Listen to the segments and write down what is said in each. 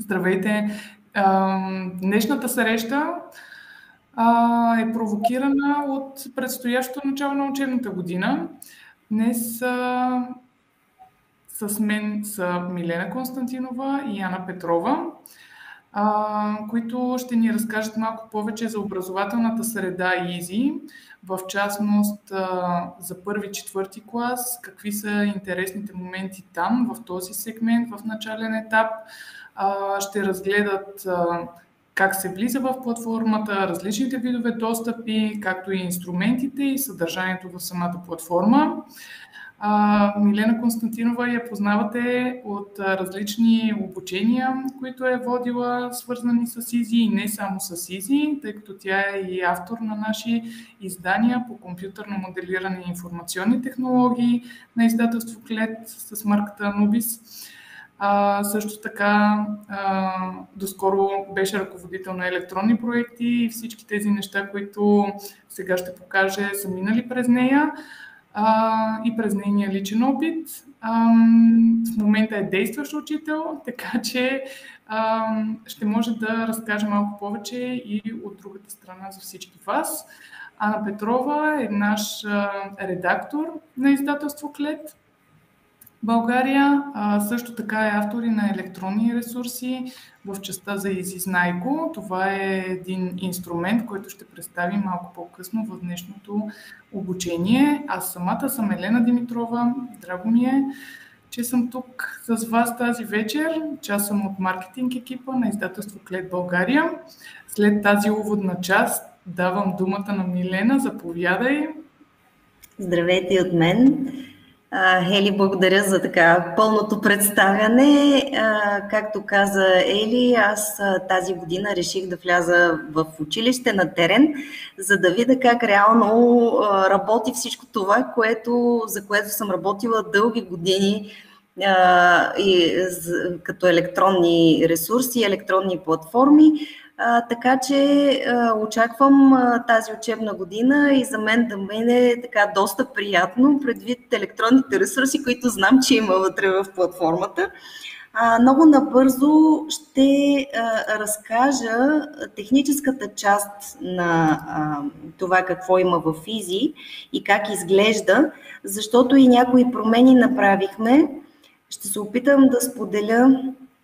Здравейте! Днешната среща е провокирана от предстоящото начало на учебната година. Днес с мен са Милена Константинова и Яна Петрова, които ще ни разкажат малко повече за образователната среда EASY, в частност за първи-четвърти клас, какви са интересните моменти там, в този сегмент, в начален етап. Ще разгледат как се влиза в платформата, различните видове достъпи, както и инструментите и съдържанието в самата платформа. Милена Константинова я познавате от различни обучения, които е водила, свързани с EASY и не само с EASY, тъй като тя е и автор на наши издания по компютърно моделиране и информационни технологии на издателство Клет с марката Anubis. Също така доскоро беше ръководител на електронни проекти и всички тези неща, които сега ще покаже, са минали през нея и през нейния личен опит. В момента е действащ учител, така че ще може да разкаже малко повече и от другата страна за всички вас. Ана Петрова е наш редактор на издателство Клет България, също така е автор и на електронни ресурси в частта за EASY Знайко. Това е един инструмент, който ще представим малко по-късно в днешното обучение. Аз самата съм Елена Димитрова. Драго ми е, че съм тук с вас тази вечер. Част съм от маркетинг екипа на издателство Клет България. След тази уводна част давам думата на Милена. Заповядай. Здравейте от мен. Ели, благодаря за така пълното представяне. Както каза Ели, аз тази година реших да вляза в училище на терен, за да видя как реално работи всичко това, за което съм работила дълги години като електронни ресурси, електронни платформи. Така че очаквам тази учебна година и за мен да мине така доста приятно, предвид електронните ресурси, които знам, че има вътре в платформата. Много набързо ще разкажа техническата част на това какво има в EASY и как изглежда, защото и някои промени направихме. Ще се опитам да споделя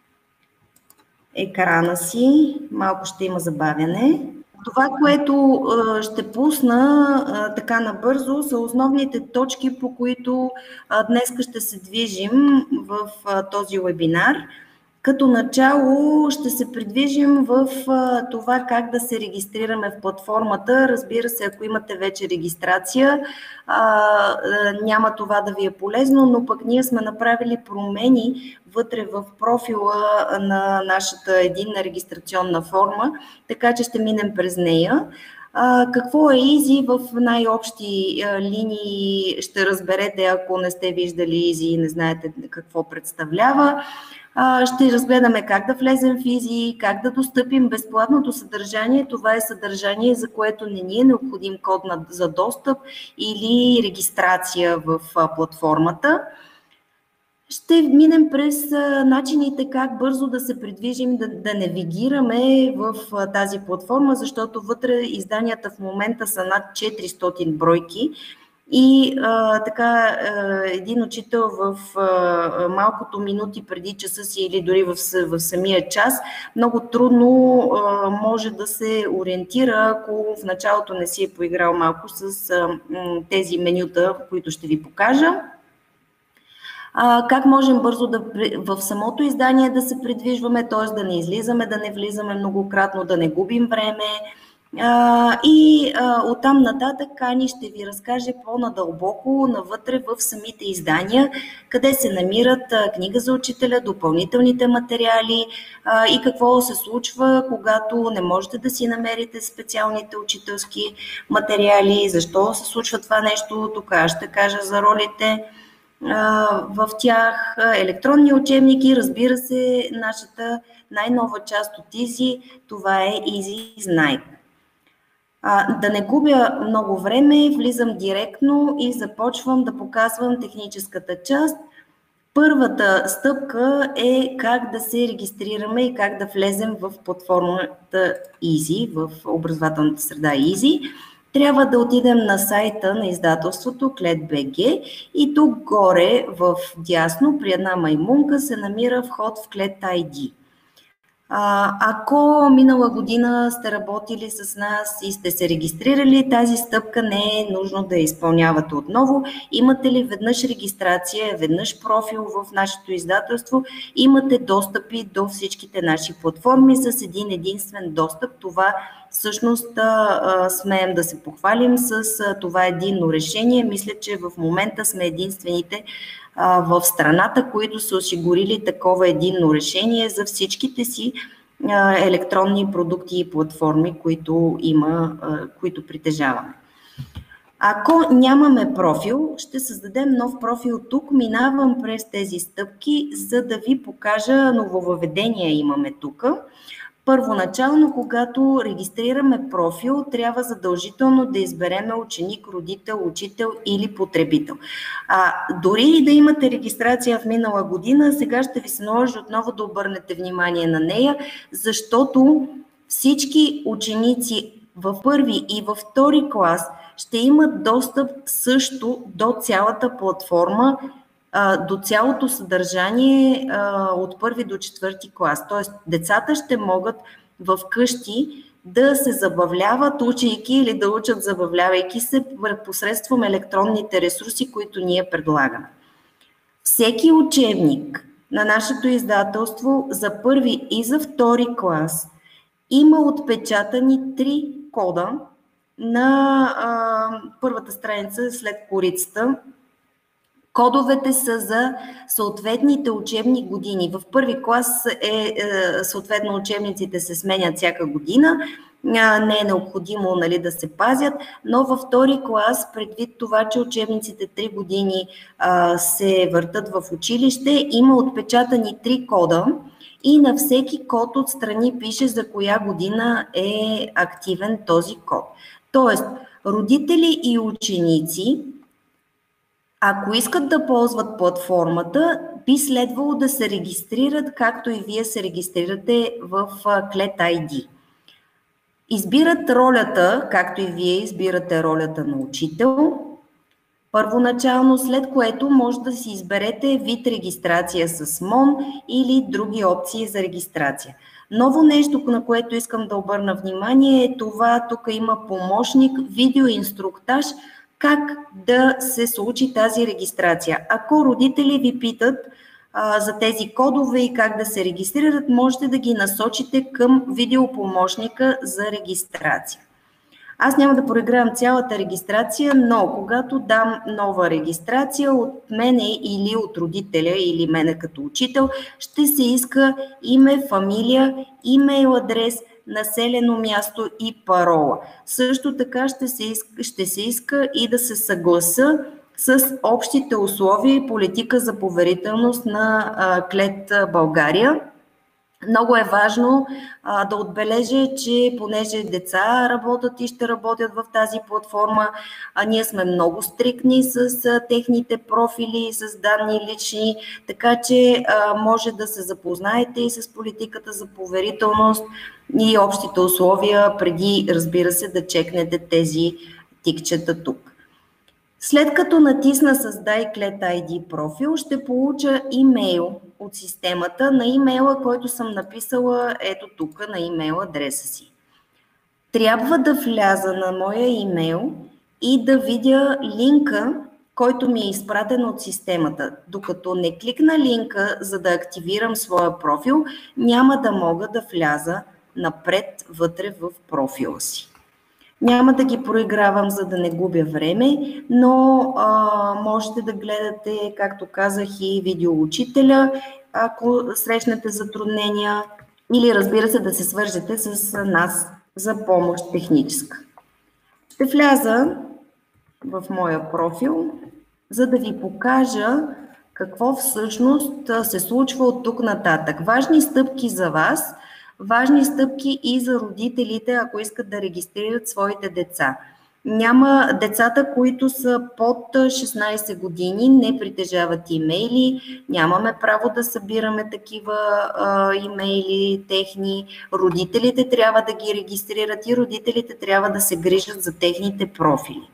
екрана си, малко ще има забавяне. Това, което ще пусна така набързо, са основните точки, по които днес ще се движим в този вебинар. Като начало ще се придвижим в това как да се регистрираме в платформата. Разбира се, ако имате вече регистрация, няма това да ви е полезно, но пък ние сме направили промени вътре в профила на нашата единна регистрационна форма, така че ще минем през нея. Какво е EASY в най-общи линии ще разберете, ако не сте виждали EASY и не знаете какво представлява. Ще разгледаме как да влезем в EASY, как да достъпим безплатното съдържание. Това е съдържание, за което не ни е необходим код за достъп или регистрация в платформата. Ще минем през начините как бързо да се придвижим, да навигираме в тази платформа, защото вътре изданията в момента са над 400 бройки. И така, един учител в малкото минути преди часа си или дори в самия час много трудно може да се ориентира, ако в началото не си е поиграл малко с тези менюта, които ще ви покажа. Как можем бързо в самото издание да се придвижваме, т.е. да не излизаме, да не влизаме многократно, да не губим време. И оттам нататък Ани ще ви разкаже по-надълбоко навътре в самите издания, къде се намират книга за учителя, допълнителните материали и какво се случва, когато не можете да си намерите специалните учителски материали, защо се случва това нещо. Тук ще кажа за ролите в тях, електронни учебники, разбира се, нашата най-нова част от EASY, това е EASY Знайко. Да не губя много време, влизам директно и започвам да показвам техническата част. Първата стъпка е как да се регистрираме и как да влезем в платформата Easy, в образователната среда Easy. Трябва да отидем на сайта на издателството CLED.BG и тук горе в дясно при една маймунка се намира вход в CLED ID. Ако минала година сте работили с нас и сте се регистрирали, тази стъпка не е нужно да я изпълнявате отново. Имате ли веднъж регистрация, веднъж профил в нашето издателство, имате достъпи до всичките наши платформи с един единствен достъп. Това всъщност смеем да се похвалим с това единно решение. Мисля, че в момента сме единствените в страната, които са осигурили такова единно решение за всичките си електронни продукти и платформи, които притежаваме. Ако нямаме профил, ще създадем нов профил тук. Минавам през тези стъпки, за да ви покажа нововъведения имаме тук. Първоначално, когато регистрираме профил, трябва задължително да избереме ученик, родител, учител или потребител. Дори и да имате регистрация в минала година, сега ще ви се наложи отново да обърнете внимание на нея, защото всички ученици в първи и във втори клас ще имат достъп също до цялата платформа, до цялото съдържание от първи до четвърти клас. Тоест, децата ще могат в къщи да се забавляват, учейки или да учат забавлявайки се посредством електронните ресурси, които ние предлагаме. Всеки учебник на нашето издателство за първи и за втори клас има отпечатани 3 кода на първата страница след корицата. Кодовете са за съответните учебни години. В първи клас съответно учебниците се сменят всяка година, не е необходимо да се пазят, но във втори клас, предвид това, че учебниците 3 години се въртат в училище, има отпечатани 3 кода и на всеки код отстрани пише за коя година е активен този код. Тоест, родители и ученици, ако искат да ползват платформата, би следвало да се регистрират, както и вие се регистрирате в CLED ID. Избират ролята, както и вие избирате ролята на учител, първоначално, след което може да си изберете вид регистрация с МОН или други опции за регистрация. Ново нещо, на което искам да обърна внимание е това, тук има помощник, видеоинструктаж, как да се случи тази регистрация. Ако родители ви питат за тези кодове и как да се регистрират, можете да ги насочите към видеопомощника за регистрация. Аз няма да проигравам цялата регистрация, но когато дам нова регистрация от мене или от родителя или мене като учител, ще се иска име, фамилия, имейл адрес, населено място и парола. Също така ще се иска и да се съгласа с общите условия и политика за поверителност на CLED България. Много е важно да отбележа, че понеже деца работят и ще работят в тази платформа, ние сме много стриктни с техните профили, с данни лични, така че може да се запознаете и с политиката за поверителност и общите условия, преди, разбира се, да чекнете тези тикчета тук. След като натисна Създай CLED ID профил, ще получа имейл от системата на имейла, който съм написала ето тук на имейл адреса си. Трябва да вляза на моя имейл и да видя линка, който ми е изпратен от системата. Докато не кликна линка, за да активирам своя профил, няма да мога да вляза напред вътре в профила си. Няма да ги проигравам, за да не губя време, но можете да гледате, както казах, и видеоучителя, ако срещнете затруднения, или разбира се да се свържете с нас за помощ техническа. Ще вляза в моя профил, за да ви покажа какво всъщност се случва от тук нататък. Важни стъпки за вас, важни стъпки и за родителите, ако искат да регистрират своите деца. Няма децата, които са под 16 години, не притежават имейли, нямаме право да събираме такива имейли техни. Родителите трябва да ги регистрират и родителите трябва да се грижат за техните профили.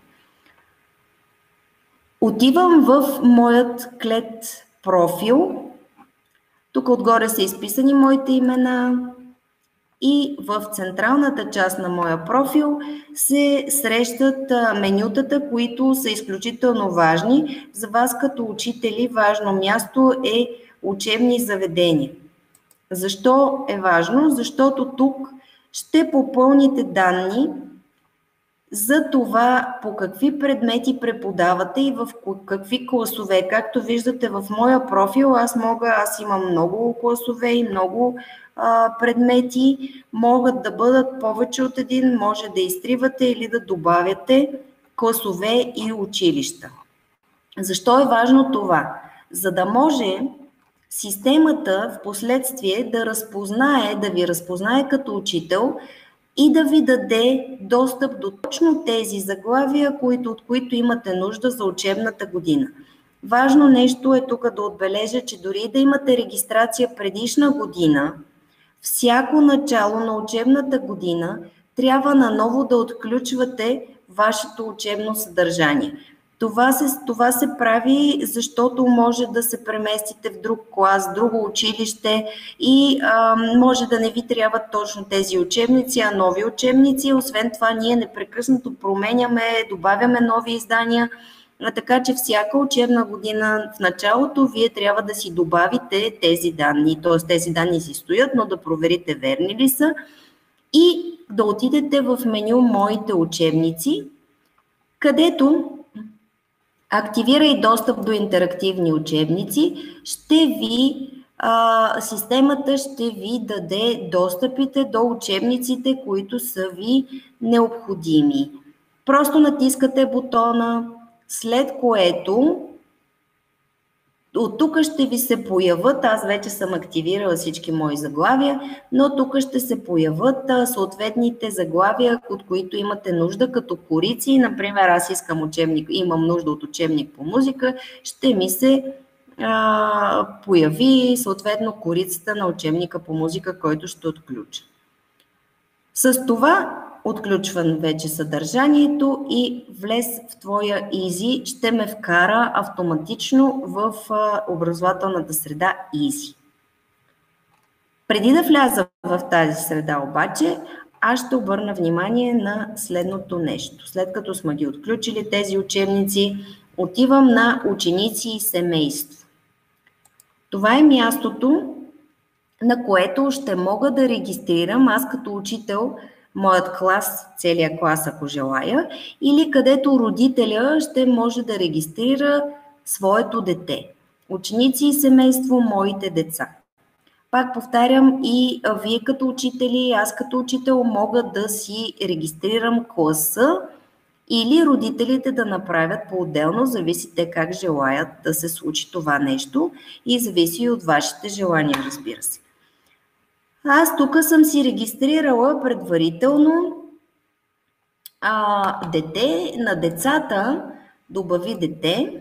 Отивам в моят клет профил. Тук отгоре са изписани моите имена и в централната част на моя профил се срещат менютата, които са изключително важни. За вас като учители важно място е учебни заведения. Защо е важно? Защото тук ще попълните данни за това по какви предмети преподавате и в какви класове. Както виждате в моя профил, аз имам много класове и много предмети. Могат да бъдат повече от един, може да изтривате или да добавяте класове и училища. Защо е важно това? За да може системата в последствие да ви разпознае като учител и да ви даде достъп до точно тези заглавия, от които имате нужда за учебната година. Важно нещо е тук да отбележа, че дори да имате регистрация предишна година, всяко начало на учебната година трябва наново да отключвате вашето учебно съдържание. Това се прави, защото може да се преместите в друг клас, друго училище и може да не ви трябват точно тези учебници, а нови учебници. Освен това, ние непрекъснато променяме, добавяме нови издания, така че всяка учебна година в началото вие трябва да си добавите тези данни. Т.е. тези данни си стоят, но да проверите верни ли са и да отидете в меню Моите учебници, където активира и достъп до интерактивни учебници, системата ще ви даде достъпите до учебниците, които са ви необходими. Просто натискате бутона, след което от тук ще ви се появят, аз вече съм активирала всички мои заглавия, но тук ще се появят съответните заглавия, от които имате нужда като корици. Например, аз имам нужда от учебник по музика, ще ми се появи съответно корицата на учебника по музика, който ще отключа. С това отключвам вече съдържанието и влез в твоя Easy ще ме вкара автоматично в образователната среда Easy. Преди да вляза в тази среда обаче, аз ще обърна внимание на следното нещо. След като сме ги отключили тези учебници, отивам на ученици и семейство. Това е мястото, на което ще мога да регистрирам аз като учител моят клас, целият клас, ако желая, или където родителя ще може да регистрира своето дете. Ученици и семейство, моите деца. Пак повтарям, и вие като учители, аз като учител мога да си регистрирам класа или родителите да направят по-отделно, зависи те как желаят да се случи това нещо и зависи и от вашите желания, разбира се. Аз тук съм си регистрирала предварително дете на децата, добави дете.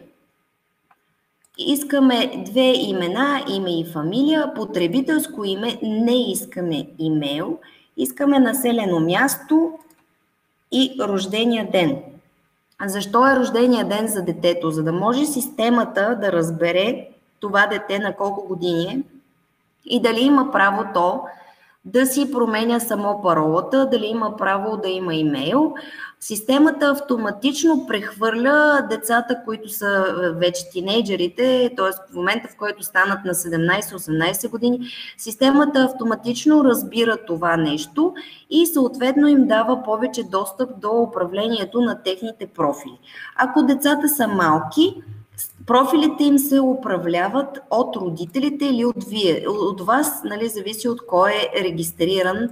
Искаме две имена, име и фамилия, потребителско име, не искаме имейл, искаме населено място и рождения ден. Защо е рождения ден за детето? За да може системата да разбере това дете на колко години е и дали има право то да си променя само паролата, дали има право да има имейл. Системата автоматично прехвърля децата, които са вече тинейджерите, т.е. в момента, в който станат на 17-18 години, системата автоматично разбира това нещо и съответно им дава повече достъп до управлението на техните профили. Ако децата са малки, профилите им се управляват от родителите или от вас, нали, зависи от кой е регистриран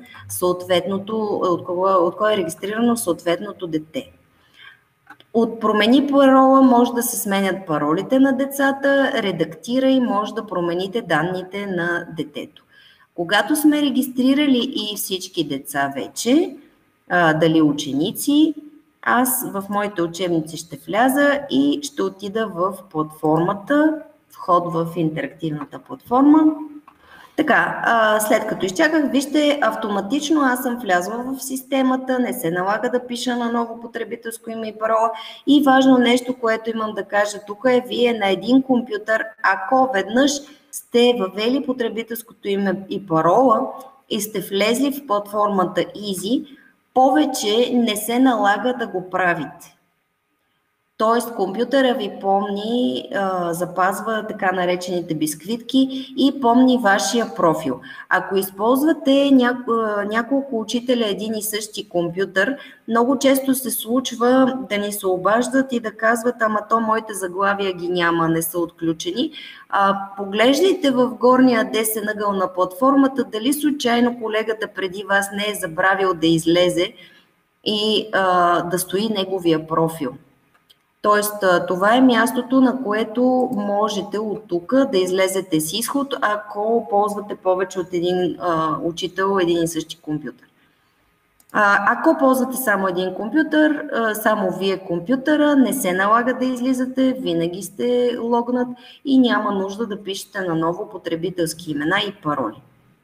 от кой е регистрирано съответното дете. От промени парола може да се сменят паролите на децата, редактира и може да промените данните на детето. Когато сме регистрирали и всички деца вече, дали ученици, аз в моите учебници ще вляза и ще отида в платформата, вход в интерактивната платформа. Така, след като изчаках, вижте, автоматично аз съм влязла в системата, не се налага да пиша на ново потребителско име и парола. И важно нещо, което имам да кажа тук е, вие на един компютър, ако веднъж сте въвели потребителското име и парола и сте влезли в платформата Easy, повече не се налага да го правите. Тоест, компютъра ви помни, запазва така наречените бисквитки и помни вашия профил. Ако използвате няколко учителя един и същи компютър, много често се случва да ни се обаждат и да казват, ама то моите заглавия ги няма, не са отключени. Поглеждайте в горния десен ъгъл на платформата, дали случайно колегата преди вас не е забравил да излезе и да стои неговия профил. Тоест, това е мястото, на което можете от тук да излезете с изход, ако ползвате повече от един учител, един и същи компютър. Ако ползвате само един компютър, само вие компютъра, не се налага да излизате, винаги сте логнат и няма нужда да пишете наново потребителски имена и пароли.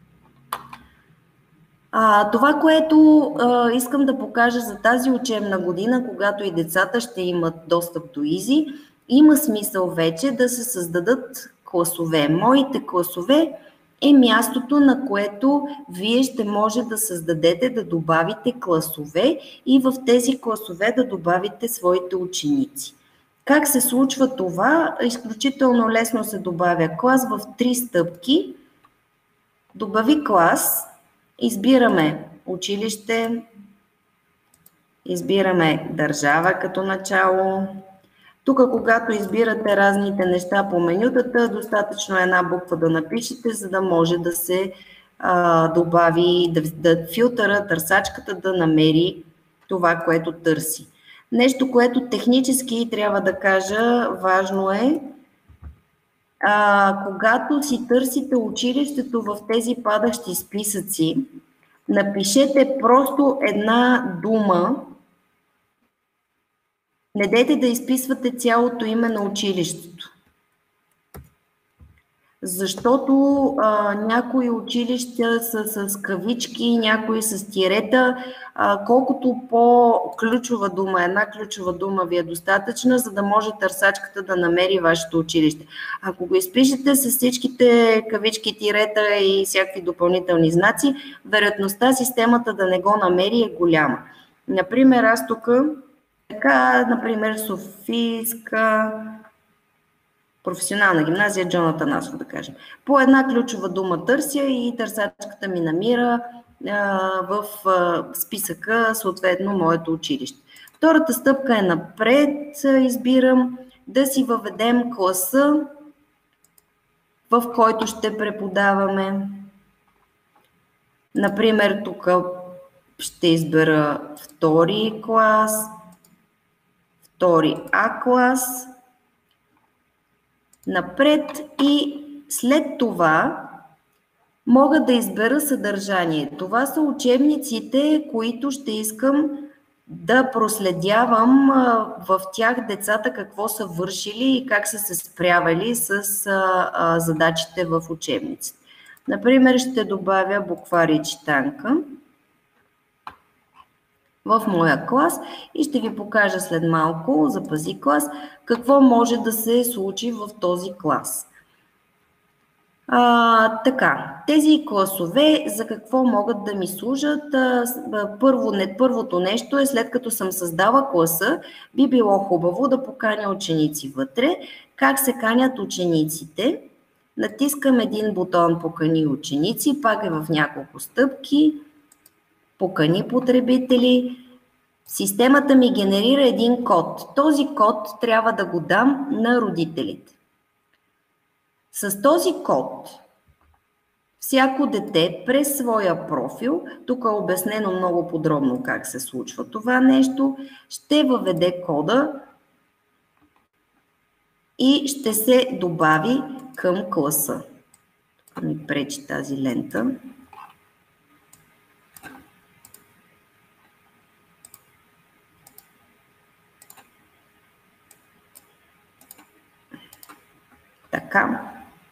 Това, което искам да покажа за тази учебна година, когато и децата ще имат достъп до Easy, има смисъл вече да се създадат класове. Моите класове е мястото, на което вие ще може да създадете, да добавите класове и в тези класове да добавите своите ученици. Как се случва това? Изключително лесно се добавя клас в 3 стъпки. Добави клас. Избираме училище, избираме държава като начало. Тук, когато избирате разните неща по менютата, достатъчно е една буква да напишете, за да може да се добави, да филтъра, търсачката да намери това, което търси. Нещо, което технически трябва да кажа, важно е, когато си търсите училището в тези падащи списъци, напишете просто една дума. Не дейте да изписвате цялото име на училището. Защото някои училища са с кавички, някои с тирета. Колкото по-ключова дума, една ключова дума ви е достатъчна, за да може търсачката да намери вашето училище. Ако го изпишете с всичките кавички, тирета и всякакви допълнителни знаци, вероятността системата да не го намери е голяма. Например, аз тук, например, Софийска професионална гимназия Джон Атанасов, да кажем. По една ключова дума търся и търсачката ми намира в списъка съответно моето училище. Втората стъпка е напред. Избирам да си въведем класа, в който ще преподаваме. Например, тук ще избера втори клас, втори А клас. Напред и след това мога да избера съдържание. Това са учебниците, които ще искам да проследявам в тях децата какво са вършили и как са се справили с задачите в учебниците. Например, ще добавя буквари и читанка в моя клас и ще ви покажа след малко, запази клас, какво може да се случи в този клас. Така, тези класове за какво могат да ми служат? Първото нещо е, след като съм създала класа, би било хубаво да поканя ученици вътре. Как се канят учениците? Натискам един бутон "Покани ученици", пак е в няколко стъпки. Покани потребители. Системата ми генерира един код. Този код трябва да го дам на родителите. С този код всяко дете през своя профил, тук е обяснено много подробно как се случва това нещо, ще въведе кода и ще се добави към класа. Тук ми пречи тази лента. Така.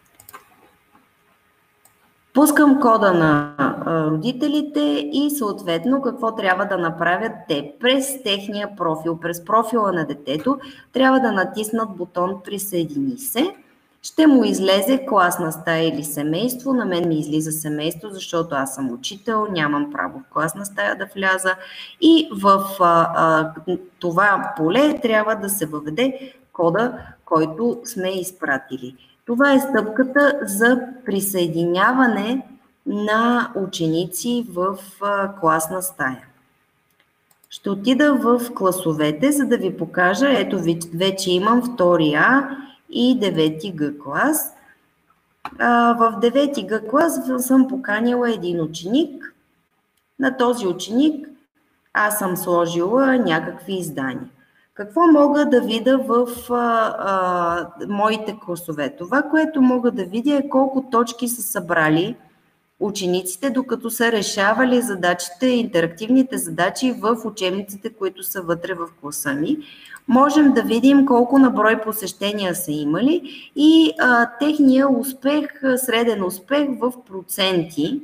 Пускам кода на родителите и съответно какво трябва да направят те. През техния профил, през профила на детето, трябва да натиснат бутон "Присъедини се". Ще му излезе класна стая или семейство. На мен ми излиза семейство, защото аз съм учител, нямам право в класна стая да вляза. И в това поле трябва да се въведе кода, който сме изпратили. Това е стъпката за присъединяване на ученици в класна стая. Ще отида в класовете, за да ви покажа. Ето вече имам 2 А и 9 Г клас. В 9 Г клас съм поканила един ученик. На този ученик аз съм сложила някакви издания. Какво мога да видя в моите класове? Това, което мога да видя, е колко точки са събрали учениците, докато са решавали задачите, интерактивните задачи в учебниците, които са вътре в класа ми. Можем да видим колко на брой посещения са имали и техния успех, среден успех в проценти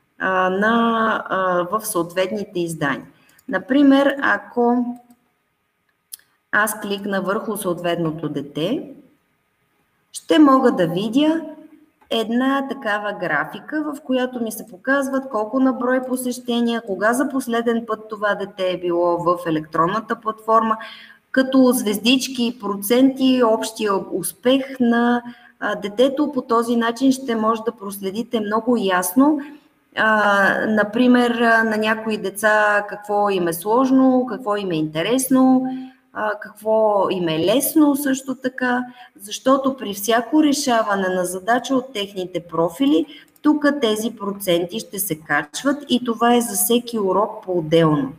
в съответните издания. Например, ако аз кликна върху съответното дете, ще мога да видя една такава графика, в която ми се показват колко на брой посещения, кога за последен път това дете е било в електронната платформа, като звездички, проценти, общия успех на детето. По този начин ще може да проследите много ясно, например, на някои деца какво им е сложно, какво им е интересно, какво им е лесно също така, защото при всяко решаване на задача от техните профили, тук тези проценти ще се качват и това е за всеки урок по-отделно.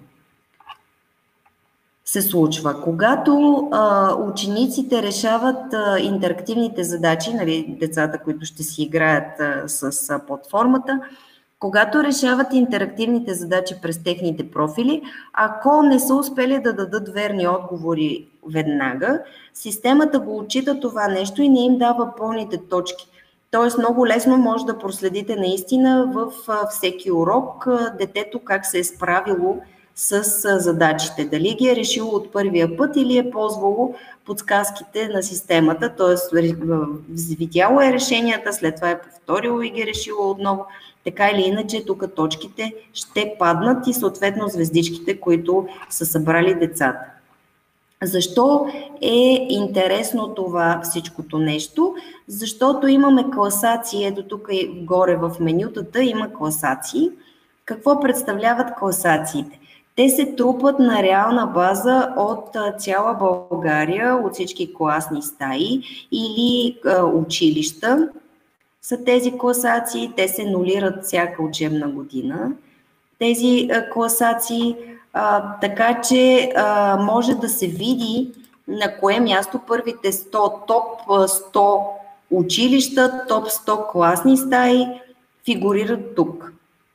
Се случва. Когато учениците решават интерактивните задачи, нали, децата, които ще си играят с платформата, когато решават интерактивните задачи през техните профили, ако не са успели да дадат верни отговори веднага, системата го отчита това нещо и не им дава пълните точки. Тоест много лесно може да проследите наистина в всеки урок детето как се е справило с задачите. Дали ги е решило от първия път или е ползвало подсказките на системата, т.е. видяло е решенията, след това е повторило и ги е решило отново. Така или иначе, тук точките ще паднат и съответно звездичките, които са събрали децата. Защо е интересно това всичкото нещо? Защото имаме класации, ето тук горе в менютата има класации. Какво представляват класациите? Те се трупат на реална база от цяла България, от всички класни стаи или училища. Са тези класации, те се нулират всяка учебна година. Тези класации, така че може да се види на кое място първите 100 топ 100 училища, топ 100 класни стаи фигурират тук.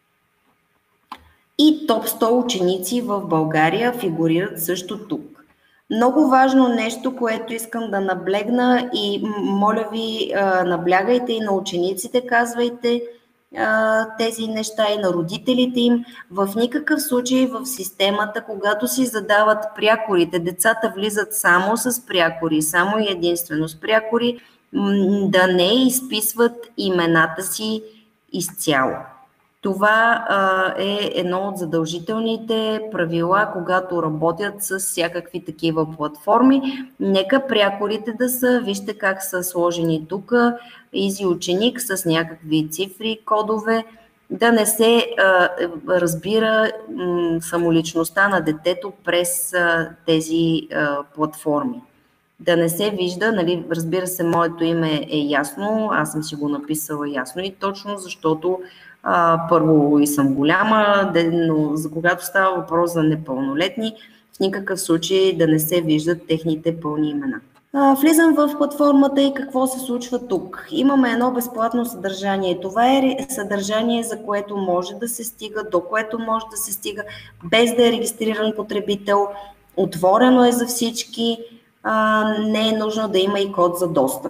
И топ 100 ученици в България фигурират също тук. Много важно нещо, което искам да наблегна и моля ви, наблягайте и на учениците, казвайте тези неща и на родителите им. В никакъв случай в системата, когато си задават прякорите, децата влизат само с прякори, само и единствено с прякори, да не изписват имената си изцяло. Това е едно от задължителните правила, когато работят с всякакви такива платформи. Нека прякорите да са, вижте как са сложени тук, Easy ученик с някакви цифри, кодове, да не се разбира самоличността на детето през тези платформи. Да не се вижда, нали, разбира се, моето име е ясно, аз съм си го написала ясно и точно, защото първо и съм голяма, но за когато става въпрос за непълнолетни, в никакъв случай да не се виждат техните пълни имена. Влизам в платформата и какво се случва тук. Имаме едно безплатно съдържание. Това е съдържание, за което може да се стига, до което може да се стига, без да е регистриран потребител. Отворено е за всички, не е нужно да има и код за достъп.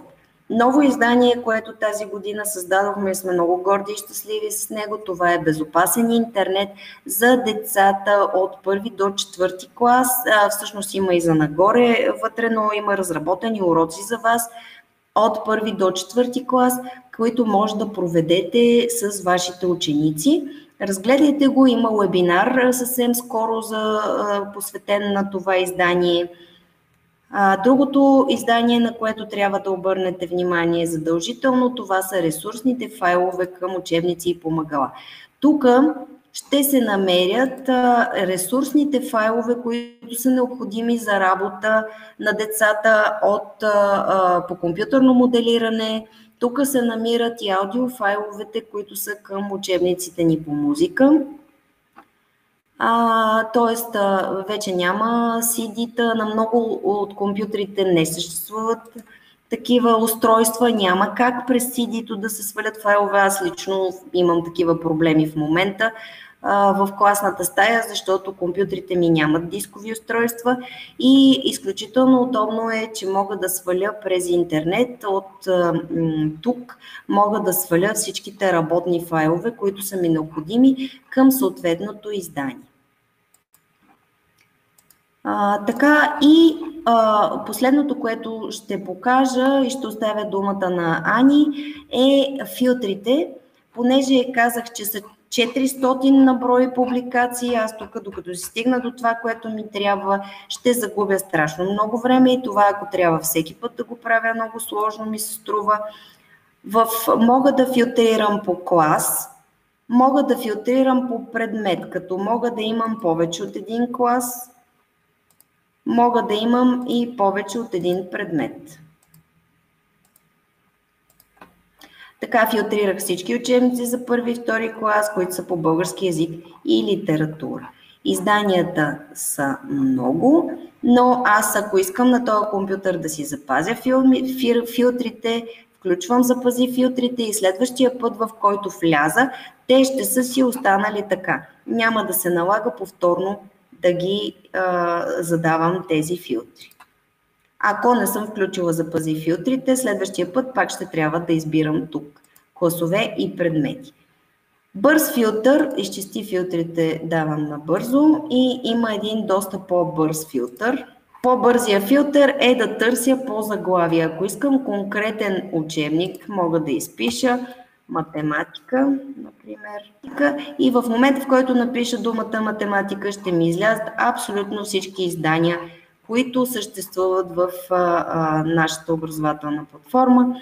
Ново издание, което тази година създадохме и сме много горди и щастливи с него. Това е Безопасен интернет за децата от първи до четвърти клас. Всъщност има и за нагоре вътре, но има разработени уроци за вас от първи до четвърти клас, които може да проведете с вашите ученици. Разгледайте го, има вебинар съвсем скоро посветен на това издание. Другото издание, на което трябва да обърнете внимание задължително, това са ресурсните файлове към учебници и помагала. Тук ще се намерят ресурсните файлове, които са необходими за работа на децата по компютърно моделиране. Тук се намират и аудиофайловете, които са към учебниците ни по музика. Тоест, вече няма CD-та, на много от компютрите не съществуват такива устройства, няма как през CD-то да се свалят файлове. Аз лично имам такива проблеми в момента в класната стая, защото компютрите ми нямат дискови устройства и изключително удобно е, че мога да сваля през интернет от тук, мога да сваля всичките работни файлове, които са ми необходими към съответното издание. Така и последното, което ще покажа и ще оставя думата на Ани, е филтрите. Понеже казах, че са 400 на брой публикации, аз тук, докато си стигна до това, което ми трябва, ще загубя страшно много време и това, ако трябва всеки път да го правя, много сложно ми се струва. Мога да филтрирам по клас, мога да филтрирам по предмет, като мога да имам повече от един клас, мога да имам и повече от един предмет. Така филтрирах всички учебници за първи и втори клас, които са по български език и литература. Изданията са много, но аз ако искам на този компютър да си запазя филтрите, включвам запази филтрите и следващия път, в който вляза, те ще са си останали така. Няма да се налага повторно да ги задавам тези филтри. Ако не съм включила запази филтрите, следващия път пак ще трябва да избирам тук класове и предмети. Бърз филтър, изчисти филтрите, давам набързо и има един доста по-бърз филтър. По-бързия филтър е да търся по заглавие. Ако искам конкретен учебник, мога да изпиша математика, например. И в момента, в който напиша думата математика, ще ми излязат абсолютно всички издания, които съществуват в нашата образователна платформа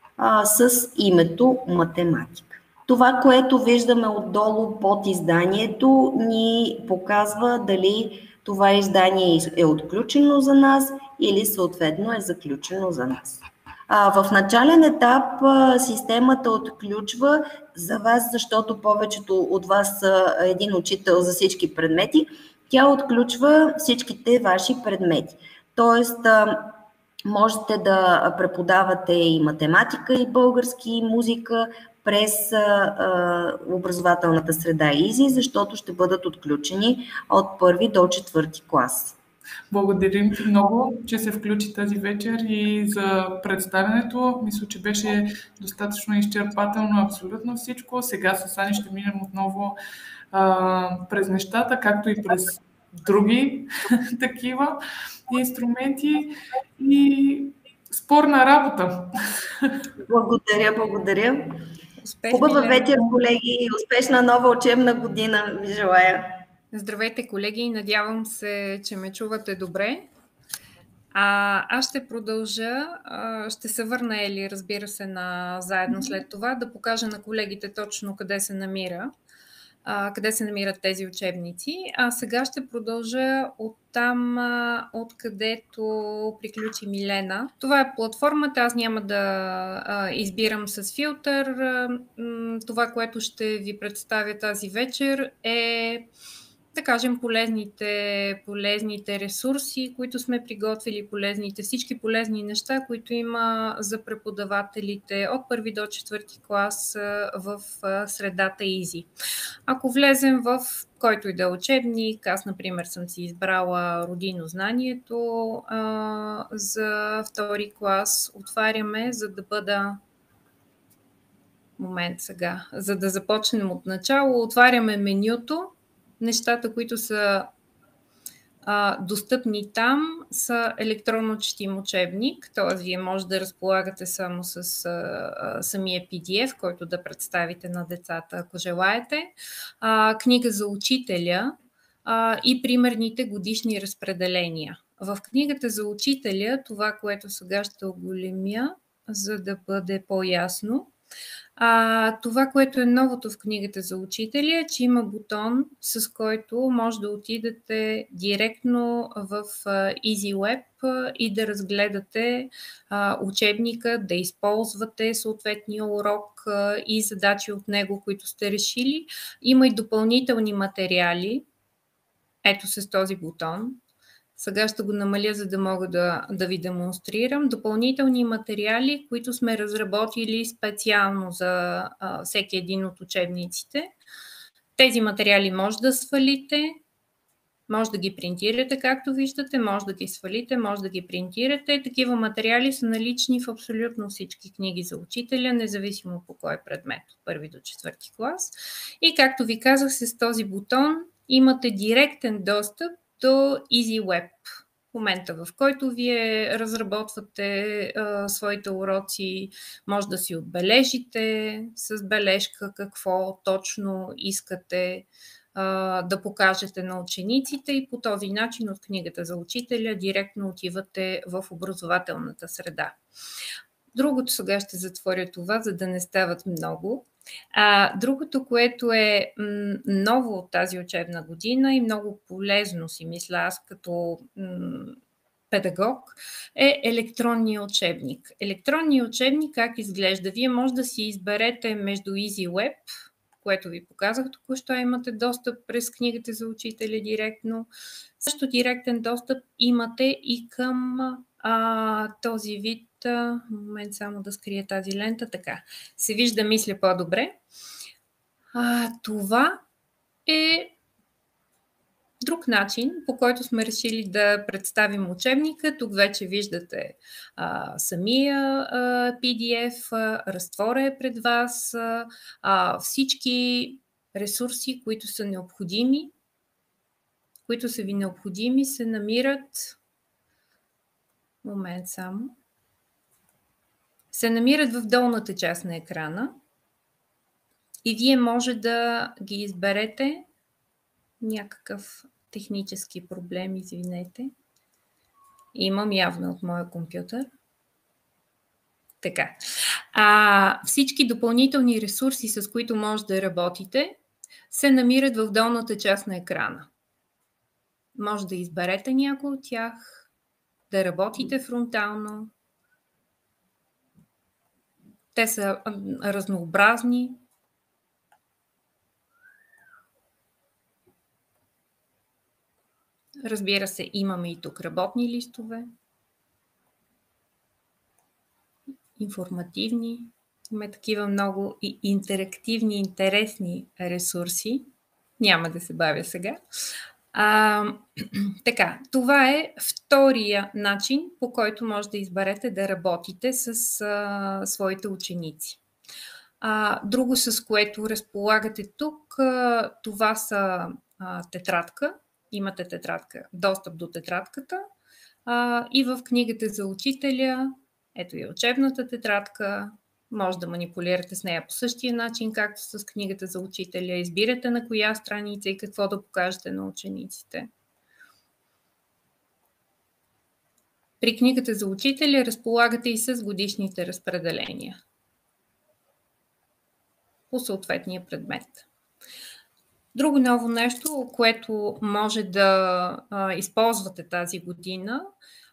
с името математика. Това, което виждаме отдолу под изданието, ни показва дали това издание е отключено за нас или съответно е заключено за нас. В начален етап системата отключва за вас, защото повечето от вас са един учител за всички предмети. Тя отключва всичките ваши предмети. Тоест, можете да преподавате и математика, и български, и музика през образователната среда EASY, защото ще бъдат отключени от първи до четвърти клас. Благодарим ти много, че се включи тази вечер и за представянето. Мисля, че беше достатъчно изчерпателно абсолютно всичко. Сега с Ани ще минем отново през нещата, както и през други такива инструменти и спорна работа. Благодаря. Хубава вечер, колеги, и успешна нова учебна година ви желая. Здравейте, колеги! Надявам се, че ме чувате добре. Аз ще продължа, ще се върна, Ели, разбира се, заедно след това, да покажа на колегите точно къде се намират тези учебници. А сега ще продължа от там, откъдето приключи Милена. Това е платформата, аз няма да избирам с филтър. Това, което ще ви представя тази вечер, е да кажем, полезните ресурси, които сме приготвили, всички полезни неща, които има за преподавателите от първи до четвърти клас в средата EASY. Ако влезем в който и да е учебник, аз, например, съм си избрала родинознанието за втори клас, отваряме, за да започнем от начало, отваряме менюто. Нещата, които са достъпни там, са електронно четим учебник, т.е. вие може да разполагате само с самия PDF, който да представите на децата, ако желаете, книга за учителя и примерните годишни разпределения. В книгата за учителя, това, което сега ще оголемя, за да бъде по-ясно, това, което е новото в книгата за учителя, е, че има бутон, с който може да отидете директно в EasyWeb и да разгледате учебника, да използвате съответния урок и задачи от него, които сте решили. Има и допълнителни материали, ето с този бутон. Сега ще го намаля, за да мога да ви демонстрирам. Допълнителни материали, които сме разработили специално за всеки един от учебниците. Тези материали може да свалите, може да ги принтирате, както виждате, може да ги свалите, може да ги принтирате. Такива материали са налични в абсолютно всички книги за учителя, независимо по кой предмет, от първи до четвърти клас. И както ви казах, с този бутон имате директен достъп до EasyWeb. В момента, в който вие разработвате своите уроци, може да си отбележите с бележка какво точно искате да покажете на учениците и по този начин от книгата за учителя директно отивате в образователната среда. Другото, сега ще затворя това, за да не стават много. Другото, което е ново от тази учебна година и много полезно, си мисля аз като педагог, е електронния учебник. Електронният учебник как изглежда? Вие може да си изберете между EasyWeb, което ви показах току-що, имате достъп през книгата за учителя директно. Също директен достъп имате и към този вид. Момент само да скрия тази лента. Така, се вижда, мисля по-добре. Това е друг начин, по който сме решили да представим учебника. Тук вече виждате самия PDF, разтвора е пред вас, всички ресурси, които са необходими, се намират. Момент само. Се намират в долната част на екрана и вие може да ги изберете. Някакъв технически проблем, извинете. Имам явно от моя компютър. Така. Всички допълнителни ресурси, с които може да работите, се намират в долната част на екрана. Може да изберете някой от тях, да работите фронтално. Те са разнообразни. Разбира се, имаме и тук работни листове, информативни, имаме такива много и интерактивни, интересни ресурси. Няма да се бавя сега. Така, това е втория начин, по който може да изберете да работите с своите ученици. Друго, с което разполагате тук, това са тетрадка. Имате тетрадка, достъп до тетрадката и в книгата за учителя, ето и учебната тетрадка, може да манипулирате с нея по същия начин, както с книгата за учителя. Избирате на коя страница и какво да покажете на учениците. При книгата за учителя разполагате и с годишните разпределения по съответния предмет. Друго ново нещо, което може да използвате тази година,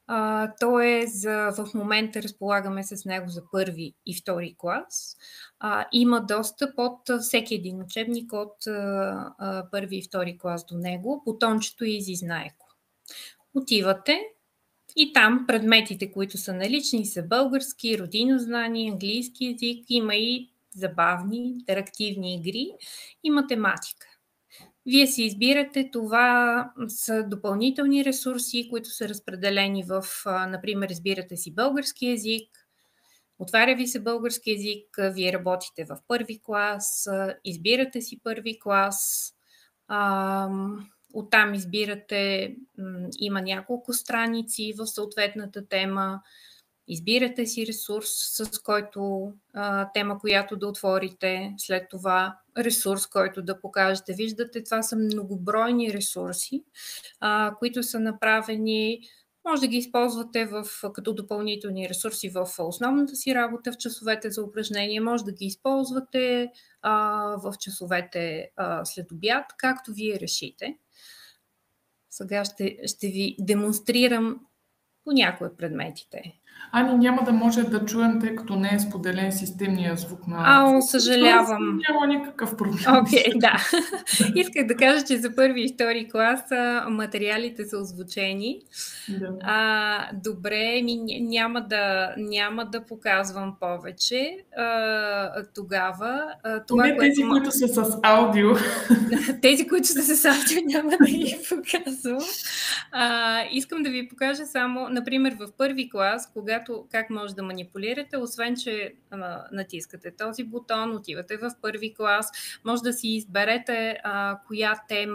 В момента разполагаме с него за първи и втори клас. Има достъп от всеки един учебник от първи и втори клас до него. Бутончето Easy Знаеко. Отивате и там предметите, които са налични, са български, родинознание, английски език, има и забавни, интерактивни игри и математика. Вие си избирате, това са допълнителни ресурси, които са разпределени например, избирате си български език, отваря ви се български език, вие работите в първи клас, избирате си първи клас, оттам избирате, има няколко страници в съответната тема, избирате си ресурс, с който тема, която да отворите, след това ресурс, който да покажете. Виждате, това са многобройни ресурси, които са направени. Може да ги използвате като допълнителни ресурси в основната си работа, в часовете за упражнение. Може да ги използвате в часовете след обяд, както вие решите. Сега ще ви демонстрирам по някои от предметите. Ани, няма да може да чуем, тъй като не е споделен системния звук на... Съжалявам. Няма никакъв проблем. Окей, да. Исках да кажа, че за първи и втори клас материалите са озвучени. Да. Добре, няма да показвам повече. Тогава... Тези, които са с аудио. Тези, които са с аудио, няма да ги показвам. Искам да ви покажа само, например, в първи клас, как може да манипулирате, освен, че натискате този бутон, отивате в първи клас, може да си изберете коя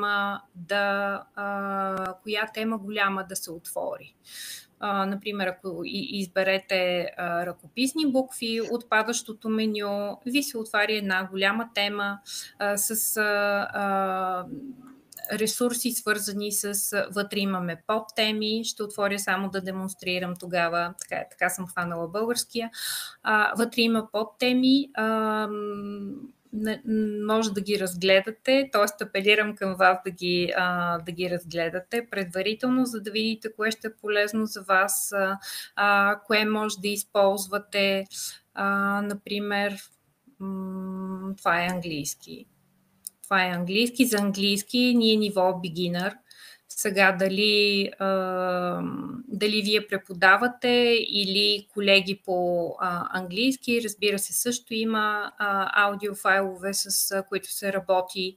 тема голяма да се отвори. Например, ако изберете ръкописни букви от падащото меню, ви се отваря една голяма тема с ресурси, свързани с... Вътре имаме подтеми. Ще отворя само да демонстрирам тогава. Така съм хванала българския. Вътре има подтеми. Може да ги разгледате, т.е. апелирам към вас да ги разгледате предварително, за да видите кое ще е полезно за вас, кое може да използвате. Например, това е английски. За английски ние ниво beginner. Сега дали вие преподавате или колеги по английски, разбира се, също има аудиофайлове, с които се работи.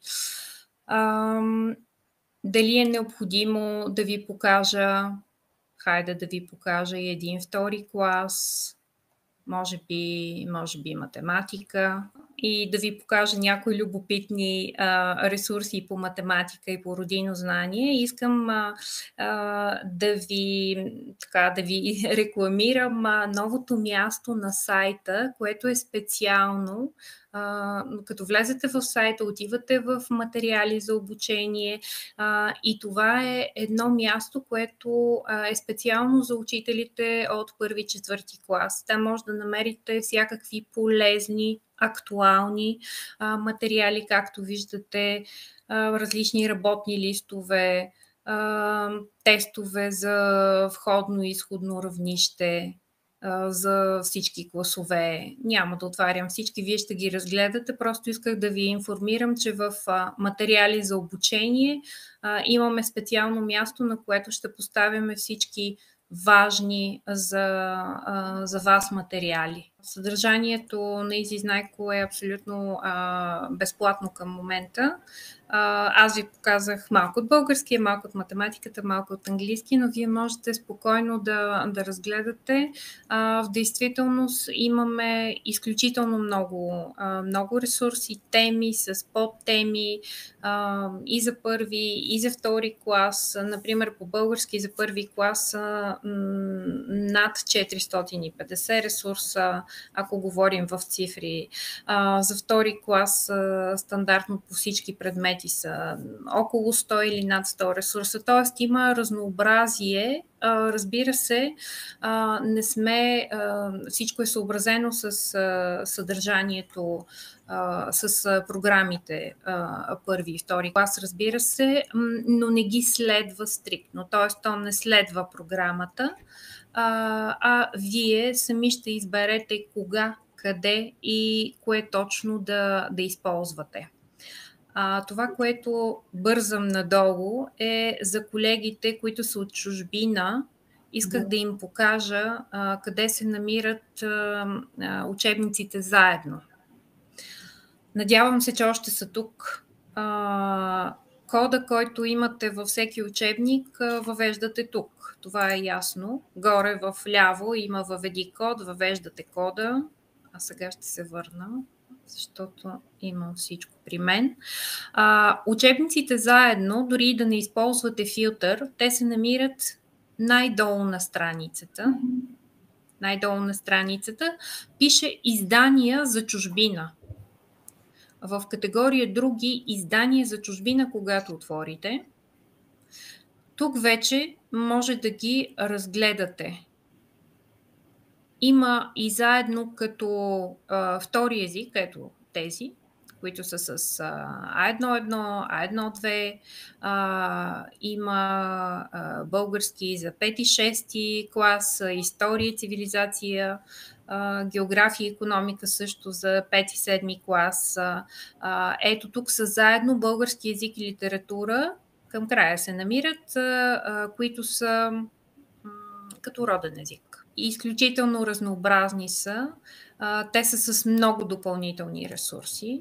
Дали е необходимо да ви покажа, да ви покажа и един втори клас, може би математика, и да ви покажа някои любопитни ресурси по математика и по родинознание. Искам да ви рекламирам новото място на сайта, което е специално. Като влезете в сайта, отивате в материали за обучение и това е едно място, което е специално за учителите от първи-четвърти клас. Там може да намерите всякакви полезни, актуални материали, както виждате, различни работни листове, тестове за входно и изходно равнище, за всички класове. Няма да отварям всички, вие ще ги разгледате. Просто исках да ви информирам, че в материали за обучение имаме специално място, на което ще поставяме всички важни за вас материали. Съдържанието на Easy Знаеко е абсолютно безплатно към момента. Аз ви показах малко от българския, малко от математиката, малко от английски, но вие можете спокойно да разгледате. В действителност имаме изключително много ресурси, теми с подтеми и за първи, и за втори клас. Например, по български за първи клас над 450 ресурса, ако говорим в цифри. За втори клас стандартно по всички предмети са около 100 или над 100 ресурса, т.е. има разнообразие. Разбира се, не сме, всичко е съобразено с съдържанието, с програмите първи и втори клас, разбира се, но не ги следва стриктно, т.е. то не следва програмата, а вие сами ще изберете кога, къде и кое точно да използвате. Това, което бързам надолу, е за колегите, които са от чужбина. Исках да им покажа къде се намират учебниците заедно. Надявам се, че още са тук. Кода, който имате във всеки учебник, въвеждате тук. Това е ясно. Горе в ляво има въведи код, въвеждате кода. А сега ще се върна, защото имам всичко при мен. Учебниците заедно, дори да не използвате филтър, те се намират най-долу на страницата. Най-долу на страницата пише издания за чужбина. В категория други издания за чужбина, когато отворите, тук вече може да ги разгледате. Има и заедно като втори език, ето тези, които са с А1.1, А1.2, има български за 5-6 клас, история, цивилизация, география и икономика също за 5-7 клас. Ето тук са заедно български език и литература, към края се намират, които са като роден език. И изключително разнообразни са. Те са с много допълнителни ресурси.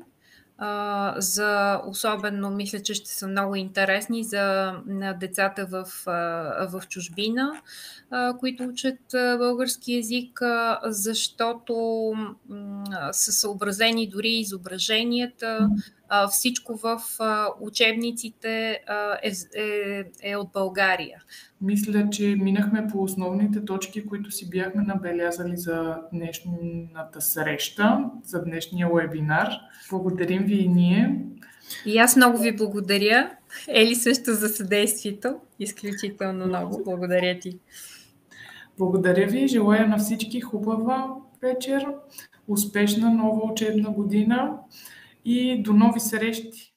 Особено мисля, че ще са много интересни за децата в чужбина, които учат български език, защото са съобразени дори изображенията. Всичко в учебниците е от България. Мисля, че минахме по основните точки, които си бяхме набелязали за днешната среща, за днешния вебинар. Благодарим ви и ние. И аз много ви благодаря. Ели също за съдействието. Изключително много. Благодаря ти. Благодаря ви. Желая на всички хубава вечер, успешна нова учебна година и до нови срещи!